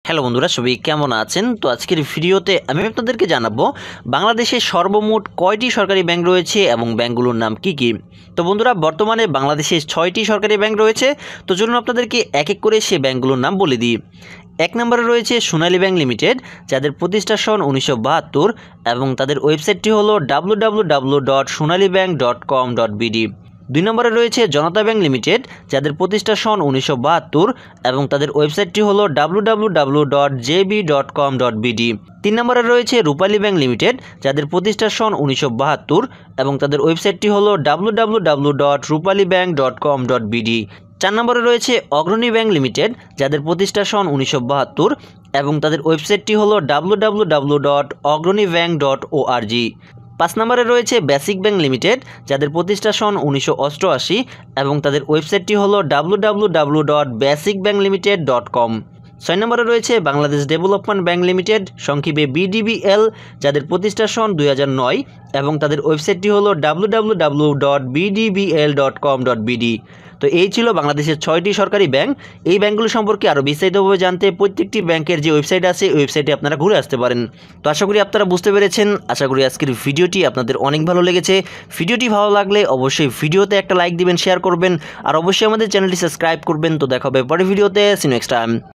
Hello বন্ধুরা, সবাই কেমন আছেন? তো আজকের ভিডিওতে আমি আপনাদেরকে জানাবো বাংলাদেশে সর্বমোট কয়টি সরকারি ব্যাংক রয়েছে এবং ব্যাংকগুলোর নাম কি কি। তো বন্ধুরা, বর্তমানে বাংলাদেশে 6টি সরকারি ব্যাংক রয়েছে। তো চলুন আপনাদেরকে এক এক করে সে ব্যাংকগুলোর নাম বলে দিই। এক নম্বরে রয়েছে সোনালী ব্যাংক লিমিটেড, যাদের প্রতিষ্ঠা সন 1972 এবং তাদের ওয়েবসাইটটি হলো www.sonalibank.com.bd। 2 নম্বরে রয়েছে জনতা ব্যাংক লিমিটেড, যাদের প্রতিষ্ঠা সন 1972 এবং তাদের ওয়েবসাইটটি হলো www.jb.com.bd। 3 নম্বরে রয়েছে রূপালী ব্যাংক লিমিটেড, যাদের প্রতিষ্ঠা সন 1972 এবং তাদের ওয়েবসাইটটি হলো www.rupalibank.com.bd। 4 নম্বরে রয়েছে অগ্রণী ব্যাংক লিমিটেড, যাদের প্রতিষ্ঠা সন 1972 এবং তাদের ওয়েবসাইটটি হলো www.ogronibank.org। 5 নম্বরে রয়েছে বেসিক ব্যাংক লিমিটেড, যাদের প্রতিষ্ঠা সন 1988 এবং তাদের ওয়েবসাইটটি হলো www.basicbanklimited.com। 6 নম্বরে রয়েছে বাংলাদেশ ডেভেলপমেন্ট ব্যাংক লিমিটেড, সংক্ষেপে BDBL, যাদের প্রতিষ্ঠা সন 2009 এবং তাদের ওয়েবসাইটটি হলো www.bdbl.com.bd। তো এই ছিল বাংলাদেশের 6টি সরকারি ব্যাংক। এই ব্যাংকগুলো সম্পর্কে আরও বিস্তারিতভাবে জানতে প্রত্যেকটি ব্যাংকের যে ওয়েবসাইট আছে ওই ওয়েবসাইটে আপনারা ঘুরে আসতে পারেন। তো আশা করি আপনারা বুঝতে পেরেছেন। আশা করি আজকের ভিডিওটি আপনাদের অনেক ভালো লেগেছে। ভিডিওটি ভালো লাগলে অবশ্যই ভিডিওতে একটা লাইক দিবেন, শেয়ার করবেন আর অবশ্যই আমাদের চ্যানেলটি সাবস্ক্রাইব করবেন। তো দেখা হবে পরের ভিডিওতে। See next time.